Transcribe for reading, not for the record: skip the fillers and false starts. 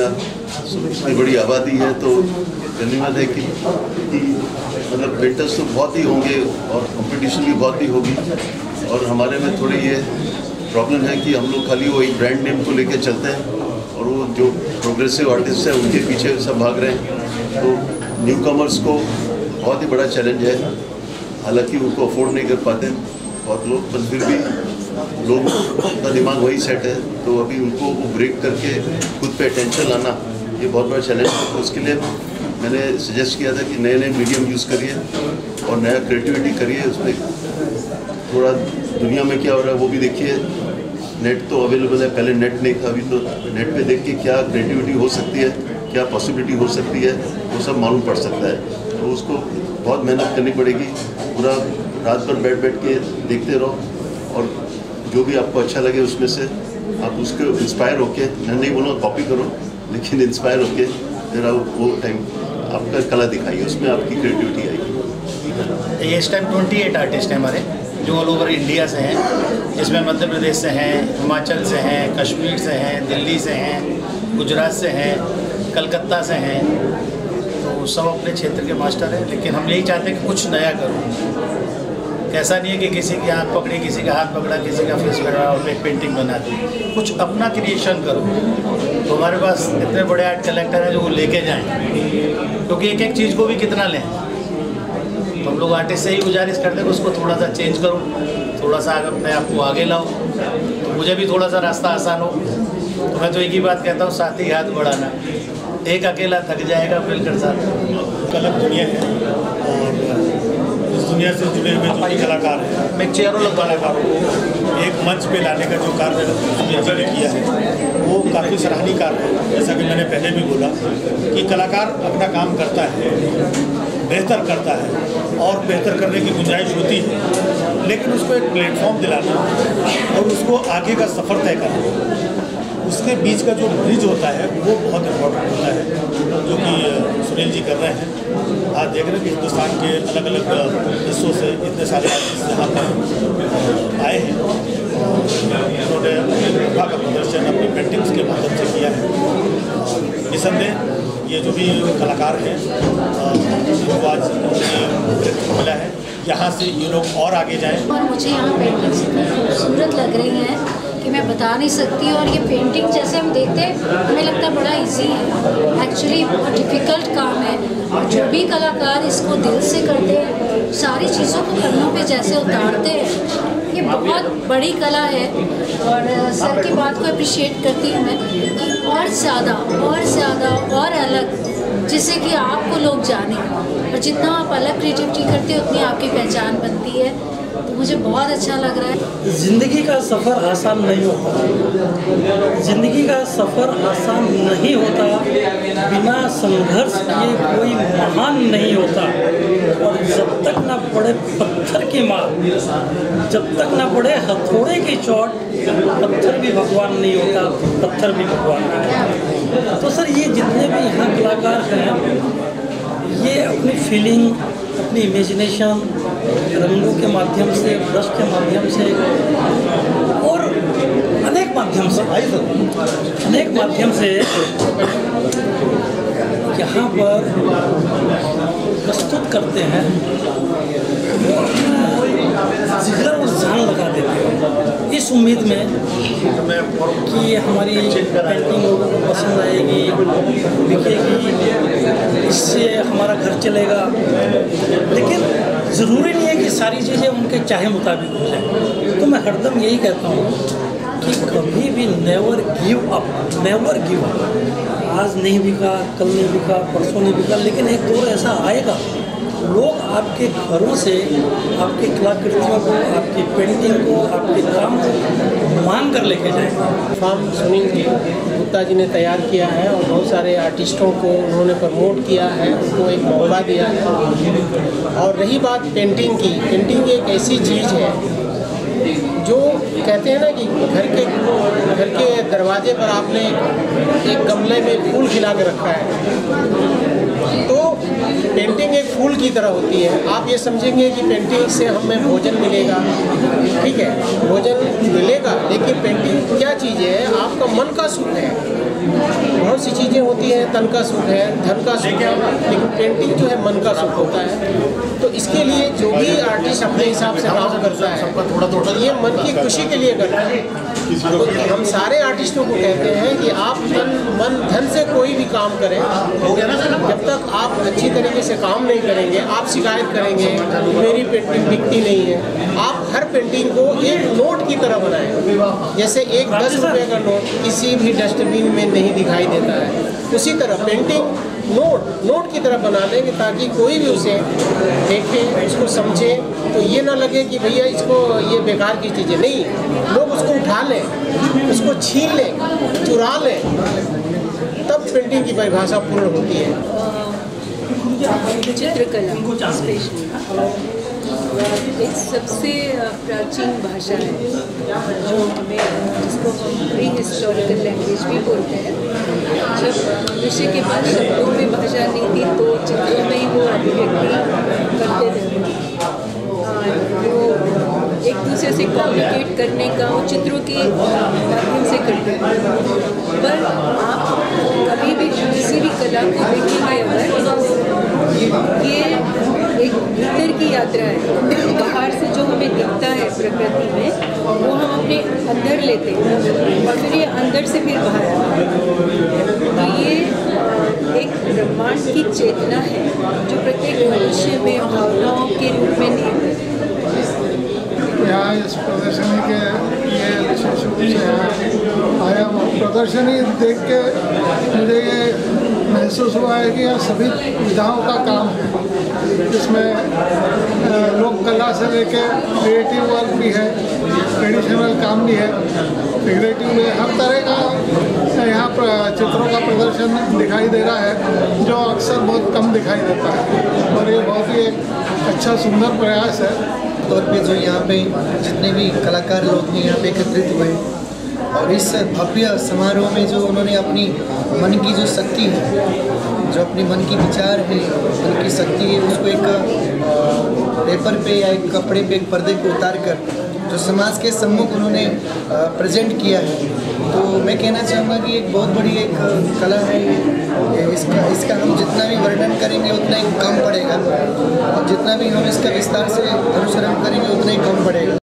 का, इतनी बड़ी आबादी है तो धन्यवाद है कि मतलब पेंटर्स तो बहुत ही होंगे और कंपटीशन भी बहुत ही होगी। और हमारे में थोड़ी ये प्रॉब्लम है कि हम लोग खाली वो एक ब्रांड नेम को लेके चलते हैं और वो जो प्रोग्रेसिव आर्टिस्ट है उनके पीछे सब भाग रहे हैं। तो न्यू कमर्स को बहुत ही बड़ा चैलेंज है, हालांकि उनको अफोर्ड नहीं कर पाते बहुत लोग, पर फिर भी लोग का दिमाग वही सेट है, तो अभी उनको वो ब्रेक करके खुद पे अटेंशन लाना ये बहुत बड़ा चैलेंज है। तो उसके लिए मैंने सजेस्ट किया था कि नए नए मीडियम यूज़ करिए और नया क्रिएटिविटी करिए, उसमें थोड़ा दुनिया में क्या हो रहा है वो भी देखिए। नेट तो अवेलेबल है, पहले नेट नहीं था, अभी तो नेट पे देख के क्या क्रिएटिविटी हो सकती है, क्या पॉसिबिलिटी हो सकती है, वो सब मालूम पड़ सकता है। तो उसको बहुत मेहनत करनी पड़ेगी, पूरा रात भर बैठ के देखते रहो और जो भी आपको अच्छा लगे उसमें से आप उसको इंस्पायर होके, मैं नहीं बोलूँगा कॉपी करो, लेकिन इंस्पायर होके जरा वो टाइम आपका कला दिखाइए, उसमें आपकी क्रिएटिविटी आएगी। ये इस टाइम 28 आर्टिस्ट हैं हमारे जो ऑल ओवर इंडिया से हैं, जिसमें मध्य प्रदेश से हैं, हिमाचल से हैं, कश्मीर से हैं, दिल्ली से हैं, गुजरात से हैं, कलकत्ता से हैं। तो सब अपने क्षेत्र के मास्टर हैं, लेकिन हम यही चाहते हैं कि कुछ नया करो। ऐसा नहीं है कि किसी की आँख पकड़ी, किसी का हाथ पकड़ा, किसी का फेस पकड़ा और एक पेंटिंग बना दी। कुछ अपना क्रिएशन करो। तो हमारे पास इतने बड़े आर्ट कलेक्टर हैं जो वो लेके जाएं, क्योंकि एक एक चीज़ को भी कितना लें। तो हम लोग आर्टिस्ट से ही गुजारिश करते हैं कि उसको थोड़ा सा चेंज करो, थोड़ा सा अपने आप को आगे लाओ, तो मुझे भी थोड़ा सा रास्ता आसान हो। तो मैं तो एक ही बात कहता हूँ, साथ ही हाथ बढ़ाना, एक अकेला थक जाएगा मिलकर साथ। अलग दुनिया है और इस दुनिया से जुड़े हुए जो कलाकार हैं, मैं चेयरों लग कलाकारों को एक मंच पे लाने का जो कार्य सुनील जी ने किया है वो काफ़ी सराहनीय कार्य है। जैसा कि मैंने पहले भी बोला कि कलाकार अपना काम करता है, बेहतर करता है और बेहतर करने की गुंजाइश होती है, लेकिन उसको एक प्लेटफॉर्म दिलाना और उसको आगे का सफ़र तय करना, उसके बीच का जो ब्रिज होता है वो बहुत इम्पोर्टेंट होता है, जो कि सुनील जी कर रहे हैं। आज देख रहे हैं कि हिंदुस्तान के अलग अलग हिस्सों से इतने सारे आर्टिस्ट यहाँ पर आए हैं और उन्होंने अपनी प्रतिभा का प्रदर्शन अपनी पेंटिंग्स के माध्यम से किया है। निसंदेह ये जो भी कलाकार हैं इनको आज मिला है, यहाँ से ये लोग और आगे जाएँ। और मुझे यहाँ पेंटिंग्स इतनी खूबसूरत लग रही हैं कि मैं बता नहीं सकती। और ये पेंटिंग जैसे हम देखते हैं हमें लगता है बड़ा इजी है, एक्चुअली बहुत डिफ़िकल्ट काम है। और जो भी कलाकार इसको दिल से करते हैं, सारी चीज़ों को पन्नों पे जैसे उतारते हैं, ये बहुत बड़ी कला है। और सर की बात को अप्रिशिएट करती हूँ मैं कि और ज़्यादा और अलग, जिससे कि आपको लोग जाने। और जितना आप अलग क्रिएटिविटी करते हो उतनी आपकी पहचान बनती है। तो मुझे बहुत अच्छा लग रहा है। ज़िंदगी का सफ़र आसान नहीं होता, ज़िंदगी का सफ़र आसान नहीं होता, बिना संघर्ष किए कोई महान नहीं होता। और जब तक ना पड़े पत्थर की मार, जब तक ना पड़े हथौड़े की चोट, पत्थर भी भगवान नहीं होता, पत्थर भी भगवान नहीं होता। तो सर ये जितने भी यहाँ कलाकार हैं ये अपनी फीलिंग, अपनी इमेजिनेशन रंगों के माध्यम से, ब्रश के माध्यम से और अनेक माध्यम से यहाँ पर प्रस्तुत करते हैं। जिगर और जान लगा देते हैं इस उम्मीद में कि हमारी पेंटिंग लोगों को पसंद आएगी, बिकेगी, इससे हमारा घर चलेगा। लेकिन ज़रूरी नहीं है कि सारी चीज़ें उनके चाहे मुताबिक हो जाए। तो मैं हरदम यही कहता हूँ कि कभी भी नेवर गिव अप। आज नहीं बिका, कल नहीं बिका, परसों नहीं बिका, लेकिन एक दौर ऐसा आएगा लोग आपके घरों से आपकी कलाकृतियों को, आपकी पेंटिंग को, आपके काम को मांग कर लेके जाएंगे। फॉर्म सुनील गुप्ता जी ने तैयार किया है और बहुत सारे आर्टिस्टों को उन्होंने प्रमोट किया है, उनको एक मौका दिया है। और रही बात पेंटिंग की, पेंटिंग एक ऐसी चीज़ है जो कहते हैं ना कि घर के दरवाजे पर आपने एक गमले में फूल खिला के रखा है, तो पेंटिंग एक फूल की तरह होती है। आप ये समझेंगे कि पेंटिंग से हमें भोजन मिलेगा, ठीक है, भोजन मिलेगा, लेकिन पेंटिंग क्या चीज़ है? आपका मन का सुख है। बहुत सी चीज़ें होती हैं, तन का सुख है, धन का सुख है, लेकिन पेंटिंग जो है मन का सुख होता है। तो इसके लिए जो भी आर्टिस्ट अपने हिसाब से काम करता है, ये मन की खुशी के लिए करता है। तो हम सारे आर्टिस्टों को कहते हैं कि आप मन धन से कोई भी काम करें, जब तक आप अच्छी तरीके से काम नहीं करेंगे, आप शिकायत करेंगे मेरी पेंटिंग बिकती नहीं है। आप हर पेंटिंग को एक नोट की तरह बनाएं। जैसे एक 10 रुपये का नोट किसी भी डस्टबिन में नहीं दिखाई देता है, उसी तरह पेंटिंग नोट की तरह बना लेंगे, ताकि कोई भी उसे देखे, उसको समझे, तो ये ना लगे कि भैया इसको ये बेकार की चीज़ें नहीं, लोग उसको उठा लें, उसको छीन लें, चुरा लें, तब पेंटिंग की परिभाषा पूर्ण होती है। चित्रकला स्पेशली एक सबसे प्राचीन भाषा है, जो जिसको हम प्री हिस्टोरिकल लैंग्वेज भी बोलते हैं। जब मनुष्य के पास शब्दों में भाषा नहीं थी, तो चित्रों में ही वो अभिव्यक्ति करते थे। वो एक दूसरे से कम्युनिकेट करने का वो चित्रों के माध्यम से करते हैं। पर आप कभी भी किसी भी कला को देखेंगे अगर, ये एक भीतर की यात्रा है। बाहर से जो हमें दिखता है प्रकृति में, वो हम अपने अंदर लेते हैं और फिर ये अंदर से फिर बाहर आता है। तो ये एक ब्रह्मांड की चेतना है जो प्रत्येक मनुष्य में भावनाओं के रूप में निहित है। यहाँ इस प्रदर्शनी के लिए विशेष रूप से आया हूँ। प्रदर्शनी देख के मुझे ये महसूस हुआ है कि यह सभी विधाओं का काम है, जिसमें लोक कला से लेके क्रिएटिव वर्क भी है, ट्रेडिशनल काम भी है, फिगरेटिव भी है, हर तरह का यहाँ पर चित्रों का प्रदर्शन दिखाई दे रहा है, जो अक्सर बहुत कम दिखाई देता है। और ये बहुत ही एक अच्छा सुंदर प्रयास है। तौर पे जो यहाँ पे जितने भी कलाकार लोग हैं यहाँ पे एकत्रित हुए, और इस भव्य समारोह में जो उन्होंने अपनी मन की जो शक्ति है, जो अपनी मन की विचार है, मन की शक्ति है, उसको एक पेपर पे या एक कपड़े पे, एक पर्दे पे उतार कर जो समाज के सम्मुख उन्होंने प्रेजेंट किया है। तो मैं कहना चाहूँगा कि एक बहुत बड़ी एक कला है इसका हम जितना भी वर्णन करेंगे उतना ही कम पड़ेगा, और जितना भी हम इसका विस्तार से अनुसरण करेंगे उतना ही कम पड़ेगा।